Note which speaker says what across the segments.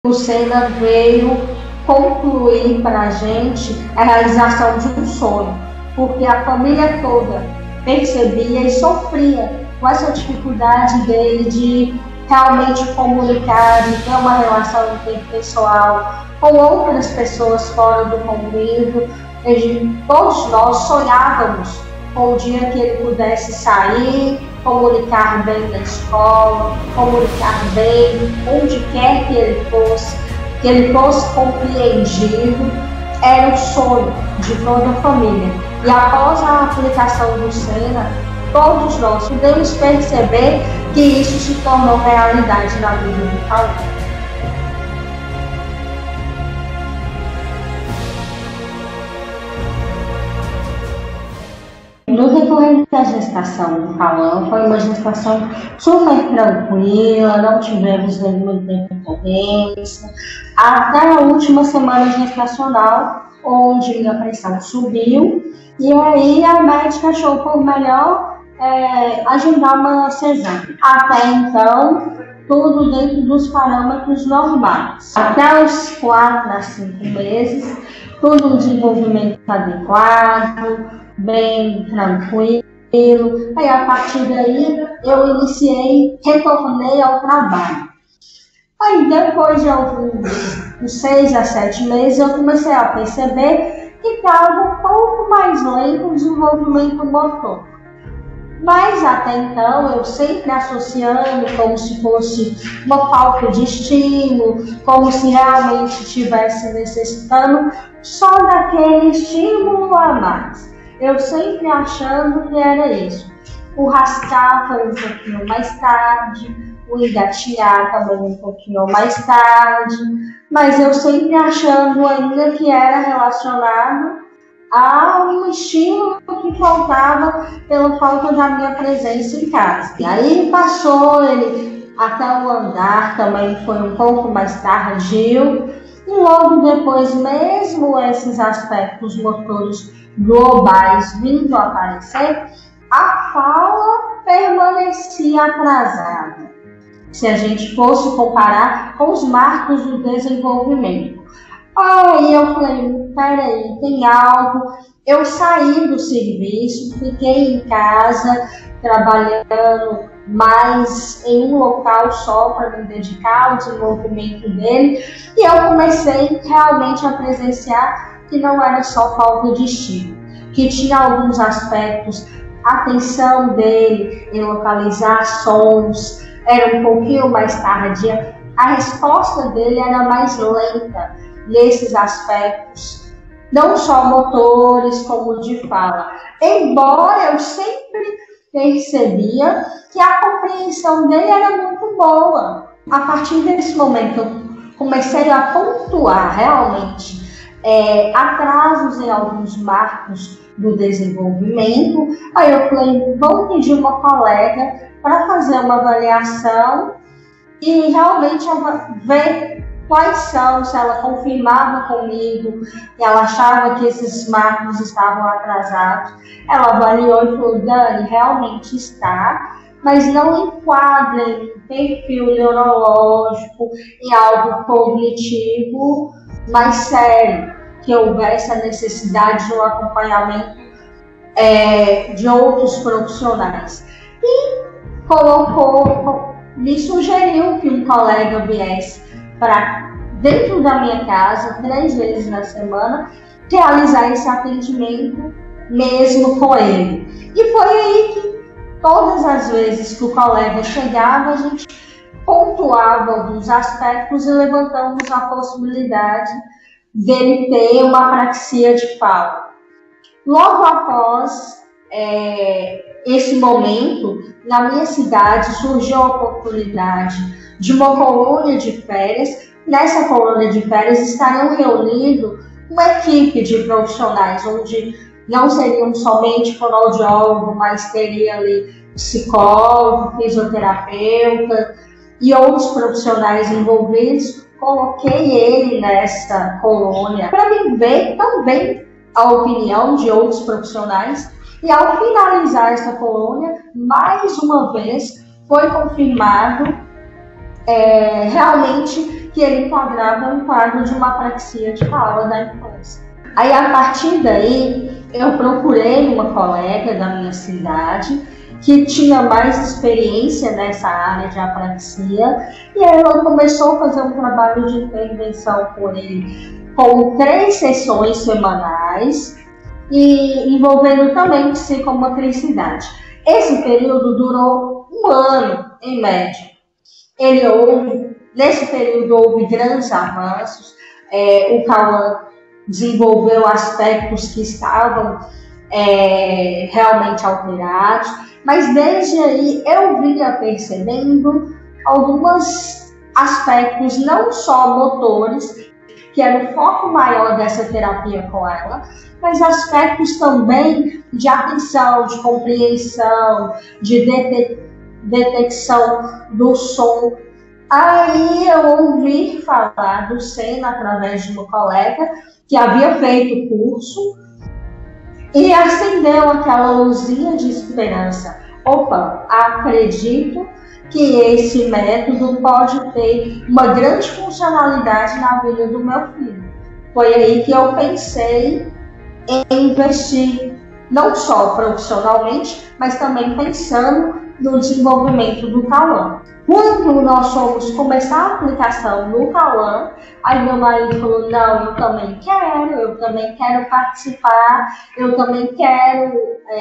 Speaker 1: o Senna veio concluir para a gente a realização de um sonho, porque a família toda percebia e sofria com essa dificuldade dele de realmente comunicar, de ter uma relação interpessoal com outras pessoas fora do convívio. Todos nós sonhávamos com o dia que ele pudesse sair, comunicar bem na escola, comunicar bem onde quer que ele fosse compreendido. Era o sonho de toda a família. E após a aplicação do Senna, todos nós podemos perceber que isso se tornou realidade na vida do Cauã. No decorrer da gestação do Cauã, foi uma gestação super tranquila, não tivemos nenhuma intercorrência, até a última semana gestacional, onde minha pressão subiu, e aí a médica achou por melhor agendar uma cesárea. Até então, tudo dentro dos parâmetros normais. Até os 4 a 5 meses, tudo um desenvolvimento adequado, bem tranquilo. Aí a partir daí eu retornei ao trabalho. Aí depois de uns 6 a 7 meses eu comecei a perceber que estava um pouco mais lento o desenvolvimento motor. Mas até então eu sempre associando como se fosse uma falta de estímulo, como se realmente estivesse necessitando só daquele estímulo a mais. Eu sempre achando que era isso. O rascar foi um pouquinho mais tarde, o engatinhar também um pouquinho mais tarde, mas eu sempre achando ainda que era relacionado a um estímulo que faltava pela falta da minha presença em casa. E aí passou, ele até o andar também foi um pouco mais tardio, e logo depois, mesmo esses aspectos motores globais vindo a aparecer, a fala permanecia atrasada, se a gente fosse comparar com os marcos do desenvolvimento. Aí eu falei, peraí, tem algo. Eu saí do serviço, fiquei em casa, trabalhando mais em um local só para me dedicar ao desenvolvimento dele, e eu comecei realmente a presenciar que não era só falta de estímulo, que tinha alguns aspectos, a atenção dele em localizar sons era um pouquinho mais tardia, a resposta dele era mais lenta nesses aspectos, não só motores como de fala, embora eu sempre percebia que a compreensão dele era muito boa. A partir desse momento eu comecei a pontuar realmente atrasos em alguns marcos do desenvolvimento. Aí eu falei, vou pedir uma colega para fazer uma avaliação e realmente ver quais são, se ela confirmava comigo e ela achava que esses marcos estavam atrasados. Ela avaliou e falou, Dani, realmente está, mas não enquadra em perfil neurológico, em algo cognitivo mais sério, que houvesse a necessidade de um acompanhamento de outros profissionais. E me sugeriu que um colega viesse para dentro da minha casa 3 vezes na semana realizar esse atendimento mesmo com ele. E foi aí que todas as vezes que o colega chegava, a gente pontuava alguns aspectos e levantamos a possibilidade dele ter uma apraxia de fala. Logo após esse momento, na minha cidade surgiu a oportunidade de uma colônia de férias. Nessa colônia de férias estariam reunidos uma equipe de profissionais, onde não seriam somente fonoaudiólogo, mas teria ali psicólogo, fisioterapeuta e outros profissionais envolvidos. Coloquei ele nessa colônia para me ver também a opinião de outros profissionais. E ao finalizar essa colônia, mais uma vez foi confirmado realmente que ele enquadrava um quadro de uma apraxia de fala da infância. Aí, a partir daí, eu procurei uma colega da minha cidade que tinha mais experiência nessa área de apraxia, e aí ela começou a fazer um trabalho de intervenção com ele, com 3 sessões semanais, e envolvendo também psicomotricidade. Esse período durou 1 ano, em média. Nesse período houve grandes avanços, o Cauã desenvolveu aspectos que estavam realmente alterados, mas desde aí eu vinha percebendo alguns aspectos não só motores, que era o foco maior dessa terapia com ela, mas aspectos também de atenção, de compreensão, de detecção do som. Aí eu ouvi falar do Sena através de uma colega que havia feito o curso e acendeu aquela luzinha de esperança. Opa, acredito que esse método pode ter uma grande funcionalidade na vida do meu filho. Foi aí que eu pensei em investir, não só profissionalmente, mas também pensando no desenvolvimento do Cauã. Quando nós fomos começar a aplicação no Cauã, aí meu marido falou, não, eu também quero participar, eu também quero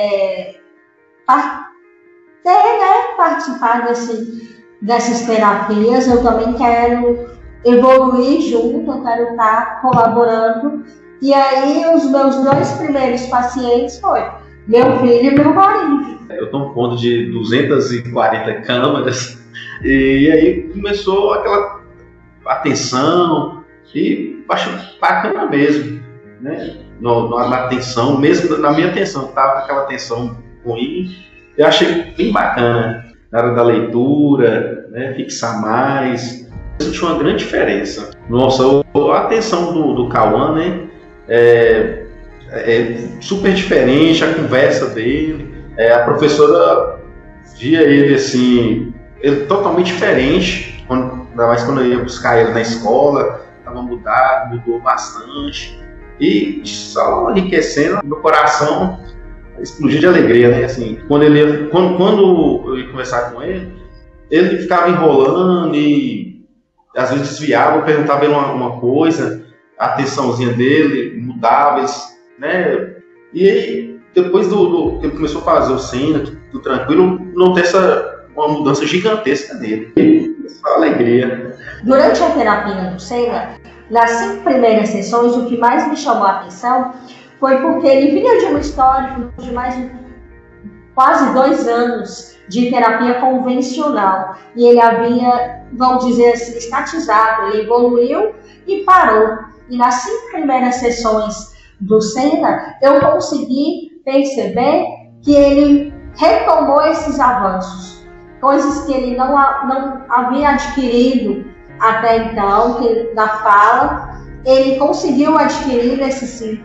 Speaker 1: participar dessas terapias, eu também quero evoluir junto, eu quero estar colaborando. E aí os meus 2 primeiros pacientes foi meu filho e meu marido.
Speaker 2: Eu tomo conta de 240 câmaras e aí começou aquela atenção e acho bacana mesmo, né? Na atenção, mesmo na minha atenção, estava aquela atenção ruim, eu achei bem bacana. Na hora da leitura, né? Fixar mais, eu tinha uma grande diferença. Nossa, a atenção do Cauã, né? É super diferente, a conversa dele, a professora via ele assim, ele totalmente diferente, ainda mais quando eu ia buscar ele na escola, estava mudou bastante, e só enriquecendo, meu coração explodiu de alegria, né? Assim, quando eu ia conversar com ele ficava enrolando e às vezes desviava, eu perguntava ele uma coisa, a atençãozinha dele mudava, né? E aí, depois que ele começou a fazer o Sena, tudo tranquilo, notei uma mudança gigantesca nele. Só alegria.
Speaker 1: Durante a terapia do Sena, nas 5 primeiras sessões, o que mais me chamou a atenção foi porque ele vinha de uma história de mais de quase 2 anos de terapia convencional. E ele havia, vamos dizer assim, estatizado, ele evoluiu e parou. E nas 5 primeiras sessões do Sena, eu consegui perceber que ele retomou esses avanços, coisas que ele não havia adquirido até então, que na fala, ele conseguiu adquirir nessas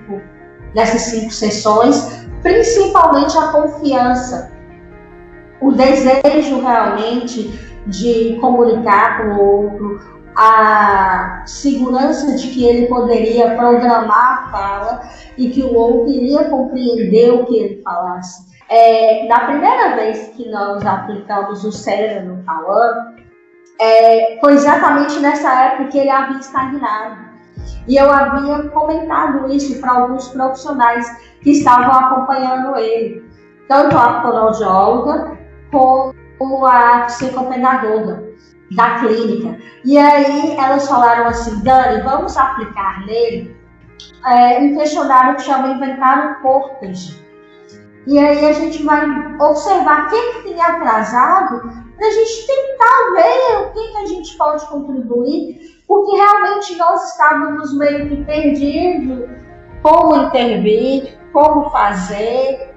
Speaker 1: 5 sessões, principalmente a confiança, o desejo realmente de comunicar com o outro, a segurança de que ele poderia programar a fala e que o outro iria compreender o que ele falasse. Na primeira vez que nós aplicamos o Sena no Cauã, foi exatamente nessa época que ele havia estagnado. E eu havia comentado isso para alguns profissionais que estavam acompanhando ele, tanto a fonoaudióloga como a psicopedagoga da clínica. E aí elas falaram assim, Dani, vamos aplicar nele um questionário que chama Inventário Portage. E aí a gente vai observar o que tem atrasado para a gente tentar ver o que a gente pode contribuir, porque realmente nós estávamos meio que perdidos, como intervir, como fazer.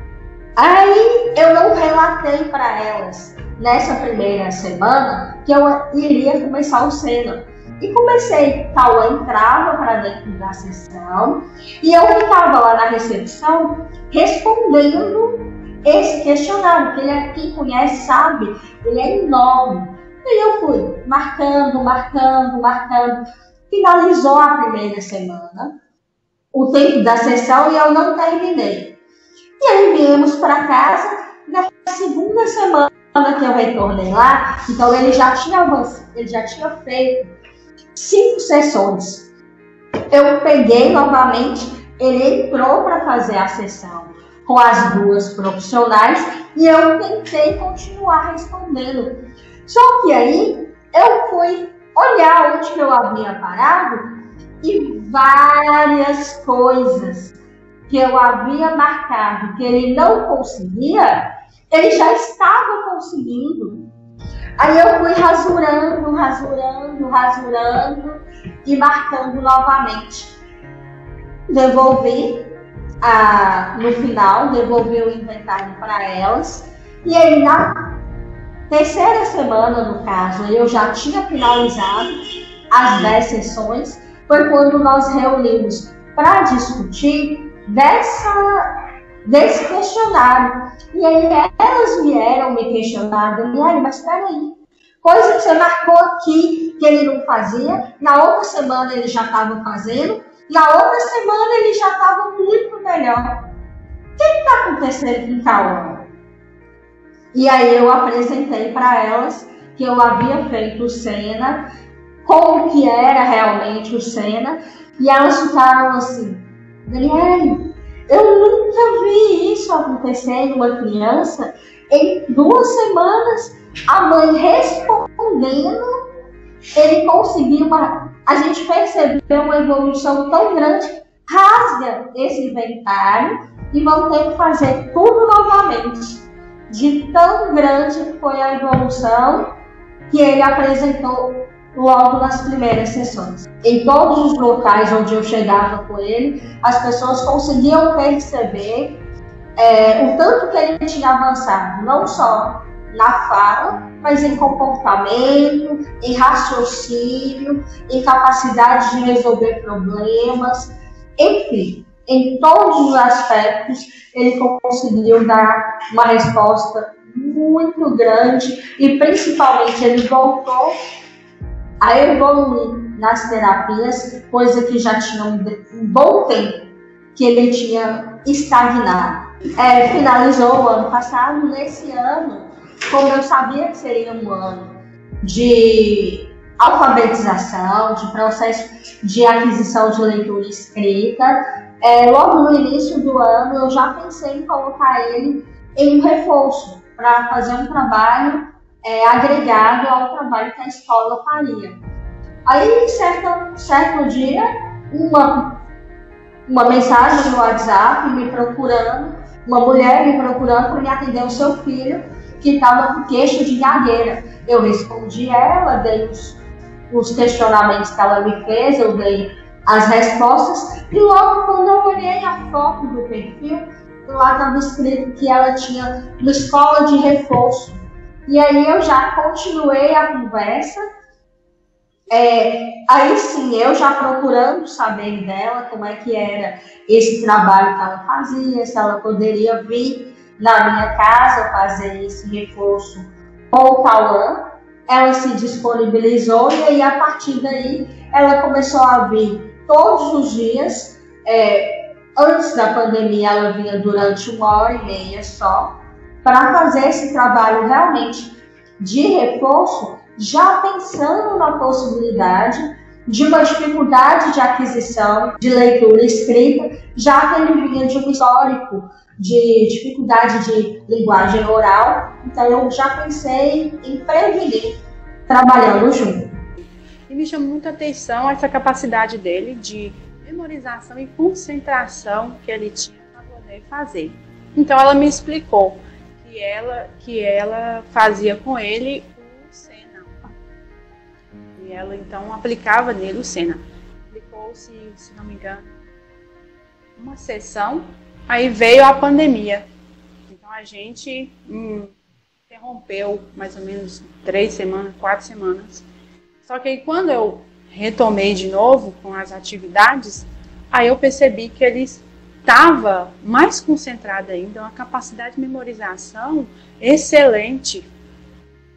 Speaker 1: Aí eu não relatei para elas nessa primeira semana que eu iria começar o Sena. E comecei, Cauã entrava para dentro da sessão e eu ficava lá na recepção respondendo esse questionário, que quem conhece sabe, ele é enorme. E eu fui marcando. Finalizou a primeira semana, o tempo da sessão, e eu não terminei. E aí viemos para casa. Na segunda semana que eu retornei lá, então ele já tinha feito 5 sessões. Eu peguei novamente, ele entrou para fazer a sessão com as 2 profissionais e eu tentei continuar respondendo. Só que aí eu fui olhar onde que eu havia parado e várias coisas que eu havia marcado que ele não conseguia, ele já estava conseguindo. Aí eu fui rasurando e marcando novamente. Devolvi no final, devolvi o inventário para elas. E aí na terceira semana, no caso, eu já tinha finalizado as 10 sessões. Foi quando nós reunimos para discutir desse questionário. E aí elas vieram me questionar, Daniele, mas peraí, coisa que você marcou aqui que ele não fazia, na outra semana ele já estava fazendo, na outra semana ele já estava muito melhor. O que está acontecendo com Cauã? E aí eu apresentei para elas que eu havia feito o Sena, como que era realmente o Sena, e elas ficaram assim, Daniele, eu nunca vi isso acontecer em uma criança. Em 2 semanas, a mãe respondendo, ele conseguiu a gente percebeu uma evolução tão grande, rasga esse inventário e vão ter que fazer tudo novamente. De tão grande que foi a evolução que ele apresentou logo nas primeiras sessões. Em todos os locais onde eu chegava com ele, as pessoas conseguiam perceber o tanto que ele tinha avançado, não só na fala, mas em comportamento, em raciocínio, em capacidade de resolver problemas, enfim, em todos os aspectos ele conseguiu dar uma resposta muito grande e principalmente ele voltou a evoluir nas terapias, coisa que já tinha um bom tempo que ele tinha estagnado. Finalizou o ano passado. Nesse ano, como eu sabia que seria um ano de alfabetização, de processo de aquisição de leitura e escrita, logo no início do ano eu já pensei em colocar ele em reforço para fazer um trabalho agregado ao trabalho que a escola faria. Aí, certo dia, uma mensagem no WhatsApp me procurando, uma mulher me procurando para me atender o seu filho que estava com queixa de gagueira. Eu respondi ela, dei os questionamentos que ela me fez, eu dei as respostas e logo quando eu olhei a foto do perfil, lá estava escrito que ela tinha uma escola de reforço. E aí eu já continuei a conversa, aí sim, eu já procurando saber dela como é que era esse trabalho que ela fazia, se ela poderia vir na minha casa fazer esse reforço com o Cauã. Ela se disponibilizou e aí a partir daí ela começou a vir todos os dias. Antes da pandemia ela vinha durante 1h30 só, para fazer esse trabalho realmente de reforço, já pensando na possibilidade de uma dificuldade de aquisição de leitura e escrita, já que ele vinha de um histórico de dificuldade de linguagem oral. Então eu já pensei em prevenir trabalhando junto.
Speaker 3: E me chamou muita atenção essa capacidade dele de memorização e concentração que ele tinha para poder fazer. Então ela me explicou que ela fazia com ele o Sena. E ela então aplicava nele o Sena. Aplicou, se não me engano, uma sessão, aí veio a pandemia. Então a gente interrompeu mais ou menos 3 semanas, 4 semanas. Só que aí quando eu retomei de novo com as atividades, aí eu percebi que ele estava mais concentrado ainda, uma capacidade de memorização excelente.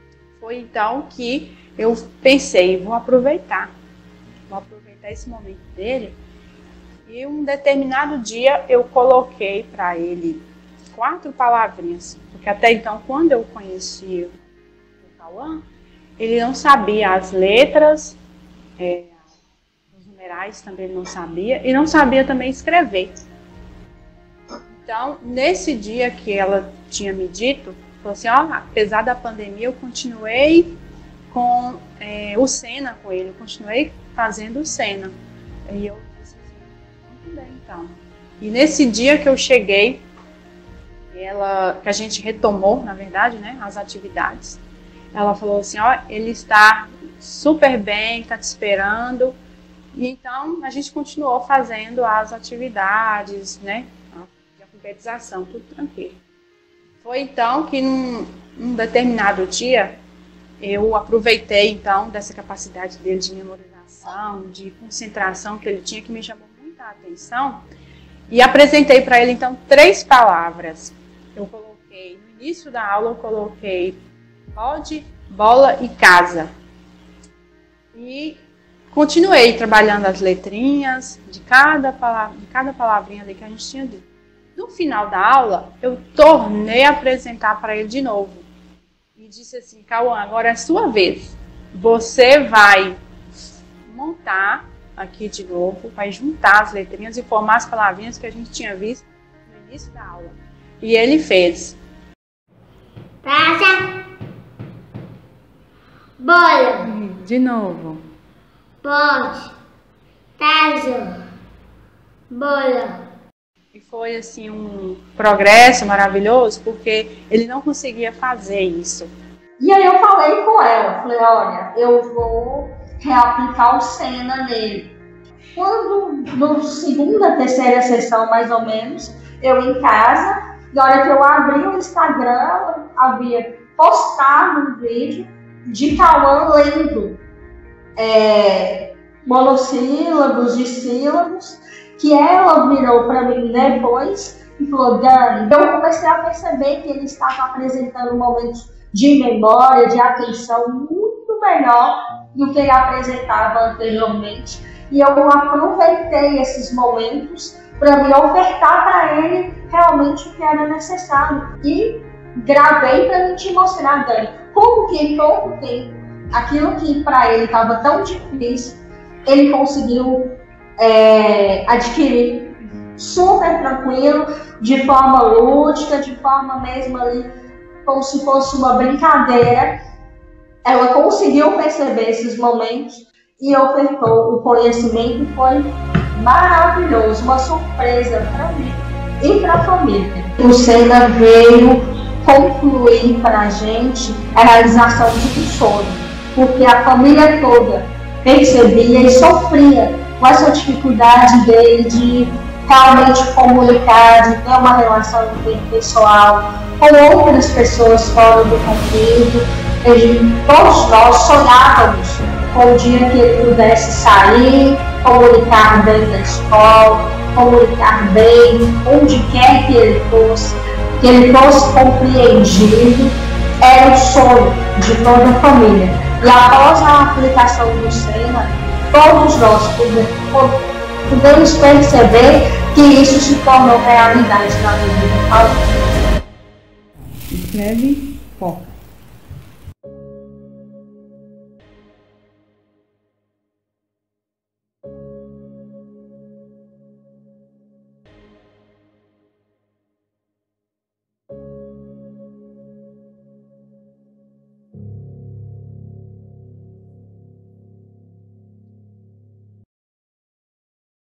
Speaker 3: foi então que eu pensei, vou aproveitar esse momento dele. E um determinado dia eu coloquei para ele 4 palavrinhas, porque até então, quando eu conheci o Cauã, ele não sabia as letras, os numerais também ele não sabia, e não sabia também escrever. Então, nesse dia que ela tinha me dito, falou assim, apesar da pandemia, eu continuei com o Sena com ele, eu continuei fazendo o Sena. E eu disse assim, muito bem, então. E nesse dia que eu cheguei, que a gente retomou, na verdade, né, as atividades, ela falou assim, ele está super bem, está te esperando. E então a gente continuou fazendo as atividades, né, de alfabetização, tudo tranquilo. Foi então que num determinado dia eu aproveitei então dessa capacidade dele de memorização, de concentração que ele tinha, que me chamou muita atenção, e apresentei para ele então 3 palavras. Eu coloquei, no início da aula eu coloquei pode, bola e casa. E continuei trabalhando as letrinhas de cada palavrinha ali que a gente tinha dito. No final da aula, eu tornei a apresentar para ele de novo. E disse assim, Cauã, agora é sua vez. Você vai montar aqui de novo, vai juntar as letrinhas e formar as palavrinhas que a gente tinha visto no início da aula. E ele fez.
Speaker 4: Praça. Bola.
Speaker 3: De novo.
Speaker 4: Pode. Tazo. Bola.
Speaker 3: E foi assim um progresso maravilhoso, porque ele não conseguia fazer isso.
Speaker 1: E aí eu falei com ela, falei, olha, eu vou reaplicar o Sena nele. Quando, na segunda, terceira sessão, mais ou menos, eu em casa, e a hora que eu abri o Instagram, havia postado um vídeo de Cauã lendo monossílabos, dissílabos, que ela virou para mim depois e falou, Dani, eu comecei a perceber que ele estava apresentando momentos de memória, de atenção muito melhor do que ele apresentava anteriormente. E eu aproveitei esses momentos para me ofertar para ele realmente o que era necessário. E gravei para mim te mostrar, Dani, como que em pouco tempo, aquilo que para ele estava tão difícil, ele conseguiu adquirir super tranquilo, de forma lúdica, de forma mesmo ali, como se fosse uma brincadeira. Ela conseguiu perceber esses momentos e ofertou o conhecimento, e foi maravilhoso, uma surpresa para mim e para a família. O Sena veio concluir para a gente a realização de um sonho, porque a família toda percebia e sofria com essa dificuldade dele de realmente comunicar, de ter uma relação interpessoal com outras pessoas fora do convívio. Todos nós sonhávamos com o dia que ele pudesse sair, comunicar bem na escola, comunicar bem onde quer que ele fosse compreendido. Era o sonho de toda a família. E após a aplicação do Sena, todos nós podemos perceber que isso se tornou realidade na vida do Cauã.
Speaker 3: Escreve foco.